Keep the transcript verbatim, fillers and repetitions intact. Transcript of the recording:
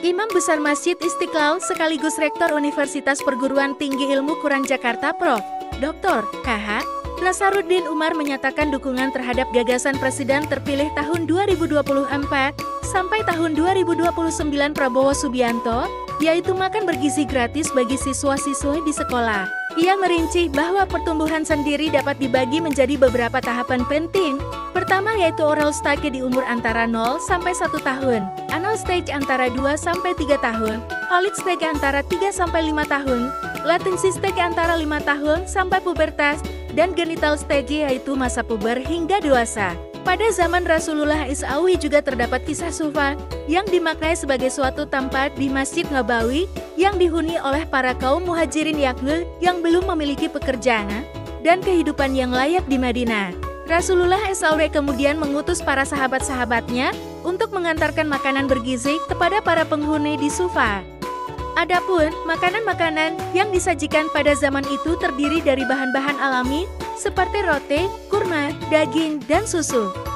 Imam Besar Masjid Istiqlal sekaligus Rektor Universitas Perguruan Tinggi Ilmu Quran Jakarta Profesor Doktor K H Nasaruddin Umar menyatakan dukungan terhadap gagasan Presiden terpilih tahun dua ribu dua puluh empat sampai tahun dua ribu dua puluh sembilan Prabowo Subianto, yaitu makan bergizi gratis bagi siswa-siswi di sekolah. Ia merinci bahwa pertumbuhan sendiri dapat dibagi menjadi beberapa tahapan penting. Pertama yaitu oral stage di umur antara nol sampai satu tahun, anal stage antara dua sampai tiga tahun, holit stage antara tiga sampai lima tahun, latency stage antara lima tahun sampai pubertas, dan genital stage yaitu masa puber hingga dewasa. Pada zaman Rasulullah shallallahu alaihi wasallam juga terdapat kisah Sufa yang dimaknai sebagai suatu tempat di Masjid Nabawi yang dihuni oleh para kaum muhajirin yakni yang belum memiliki pekerjaan dan kehidupan yang layak di Madinah. Rasulullah shallallahu alaihi wasallam kemudian mengutus para sahabat-sahabatnya untuk mengantarkan makanan bergizi kepada para penghuni di Sufa. Adapun makanan-makanan yang disajikan pada zaman itu terdiri dari bahan-bahan alami seperti roti, kurma, daging, dan susu.